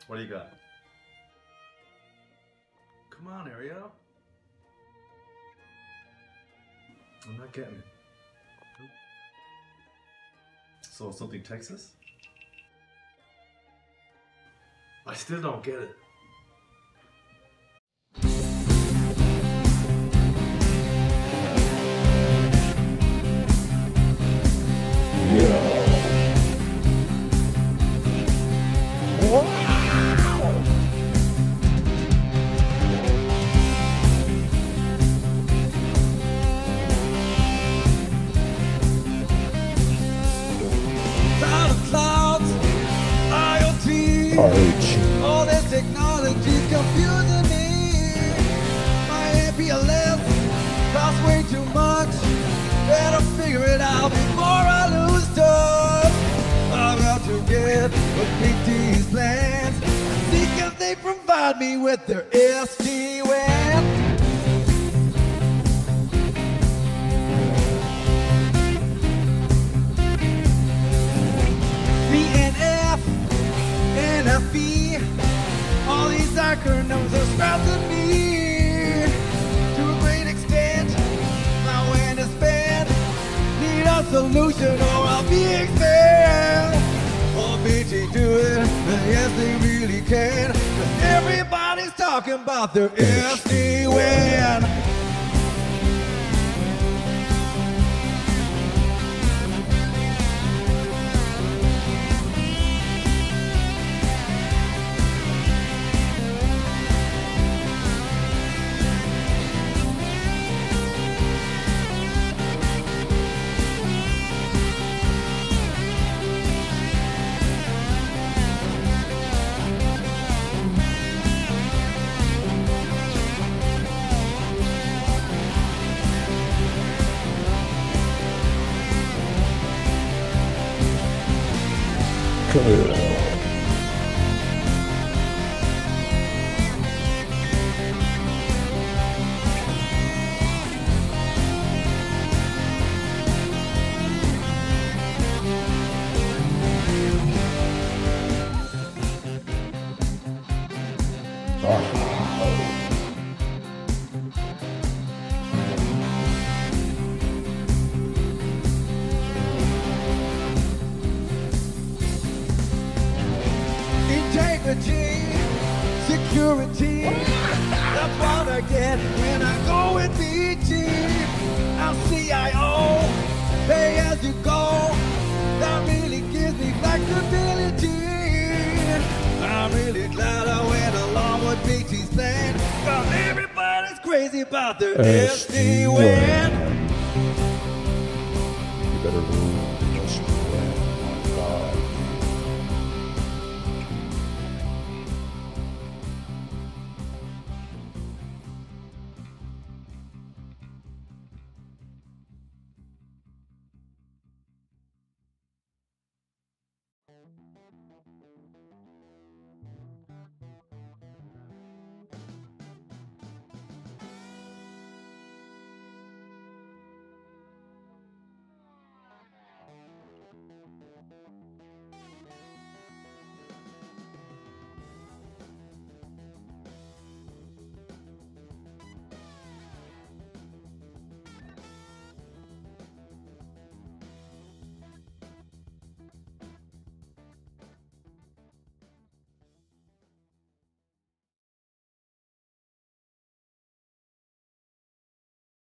What do you got? Come on, Arielle. I'm not getting it. So something Texas? I still don't get it. All this technology's confusing me. My APLS costs way too much. Better figure it out before I lose touch. I've got to get with BT's plans. See if they provide me with their SD-WAN. NFE, all these acronyms are stressing me. To a great extent, my WAN is banned. Need a solution or I'll be expelled. Oh, BT do it, and yes they really can. But everybody's talking about their SD-WAN. Security, that's what I get when I go with BT. I'm CIO, pay as you go. That really gives me flexibility. I'm really glad I went along with BT's plan. Cause everybody's crazy about their SD-WAN.